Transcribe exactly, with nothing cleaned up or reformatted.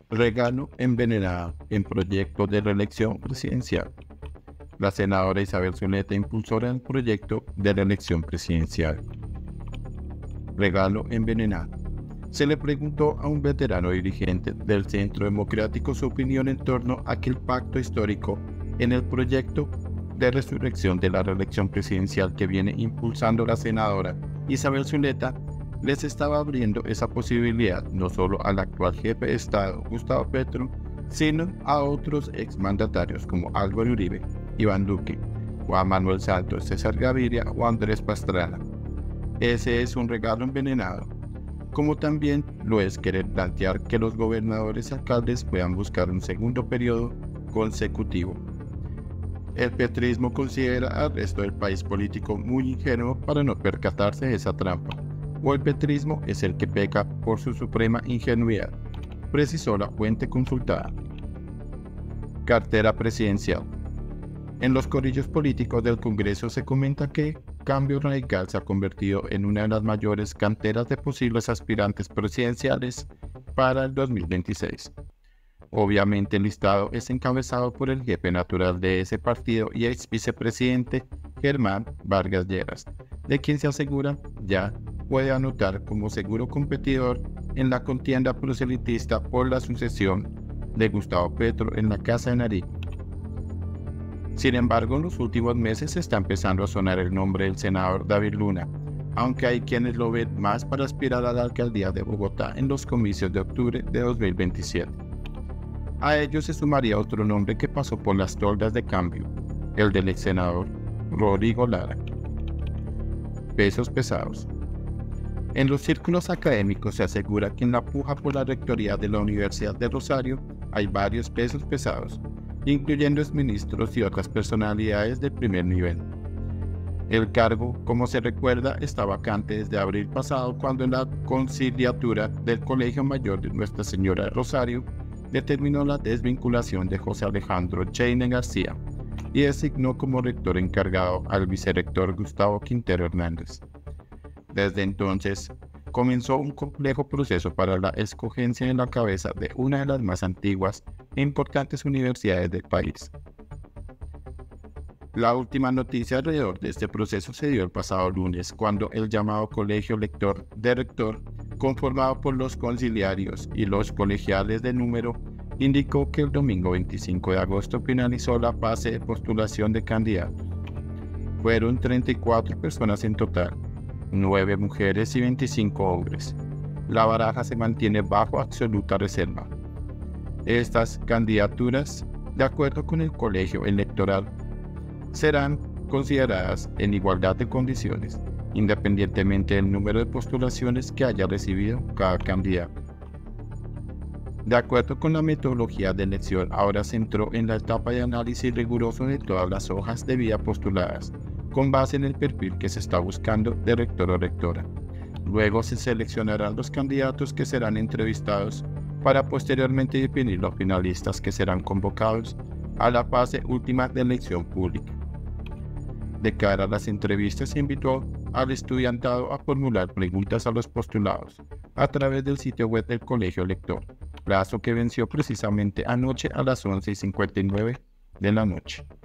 Regalo envenenado en proyecto de reelección presidencial. La senadora Isabel Zuleta, impulsora del proyecto de reelección presidencial. Regalo envenenado. Se le preguntó a un veterano dirigente del Centro Democrático su opinión en torno a aquel pacto histórico en el proyecto de resurrección de la reelección presidencial que viene impulsando la senadora Isabel Zuleta. Les estaba abriendo esa posibilidad no solo al actual jefe de Estado, Gustavo Petro, sino a otros exmandatarios como Álvaro Uribe, Iván Duque, Juan Manuel Santos, César Gaviria o Andrés Pastrana. Ese es un regalo envenenado, como también lo es querer plantear que los gobernadores y alcaldes puedan buscar un segundo periodo consecutivo. El petrismo considera al resto del país político muy ingenuo para no percatarse de esa trampa. O el petrismo es el que peca por su suprema ingenuidad, precisó la fuente consultada. Cartera presidencial. En los corrillos políticos del Congreso se comenta que Cambio Radical se ha convertido en una de las mayores canteras de posibles aspirantes presidenciales para el dos mil veintiséis. Obviamente el listado es encabezado por el jefe natural de ese partido y ex vicepresidente Germán Vargas Lleras, de quien se asegura ya puede anotar como seguro competidor en la contienda proselitista por la sucesión de Gustavo Petro en la Casa de Nariño. Sin embargo, en los últimos meses está empezando a sonar el nombre del senador David Luna, aunque hay quienes lo ven más para aspirar a la alcaldía de Bogotá en los comicios de octubre de dos mil veintisiete. A ello se sumaría otro nombre que pasó por las toldas de Cambio, el del ex senador Rodrigo Lara. Pesos pesados. En los círculos académicos se asegura que en la puja por la rectoría de la Universidad de Rosario hay varios pesos pesados, incluyendo exministros y otras personalidades de primer nivel. El cargo, como se recuerda, está vacante desde abril pasado, cuando la conciliatura del Colegio Mayor de Nuestra Señora de Rosario determinó la desvinculación de José Alejandro Cheine García y designó como rector encargado al vicerrector Gustavo Quintero Hernández. Desde entonces, comenzó un complejo proceso para la escogencia en la cabeza de una de las más antiguas e importantes universidades del país. La última noticia alrededor de este proceso se dio el pasado lunes, cuando el llamado Colegio Lector de Rector, conformado por los conciliarios y los colegiales de número, indicó que el domingo veinticinco de agosto finalizó la fase de postulación de candidatos. Fueron treinta y cuatro personas en total, nueve mujeres y veinticinco hombres. La baraja se mantiene bajo absoluta reserva. Estas candidaturas, de acuerdo con el colegio electoral, serán consideradas en igualdad de condiciones, independientemente del número de postulaciones que haya recibido cada candidato. De acuerdo con la metodología de elección, ahora se entró en la etapa de análisis riguroso de todas las hojas de vida postuladas, con base en el perfil que se está buscando de rector o rectora. Luego se seleccionarán los candidatos que serán entrevistados para posteriormente definir los finalistas que serán convocados a la fase última de elección pública. De cara a las entrevistas, se invitó al estudiantado a formular preguntas a los postulados a través del sitio web del Colegio Lector, plazo que venció precisamente anoche a las once y cincuenta y nueve de la noche.